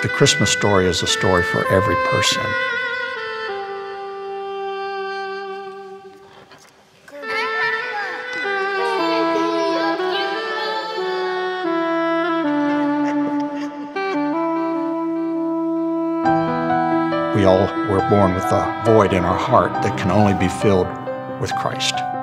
The Christmas story is a story for every person. We all were born with a void in our heart that can only be filled with Christ.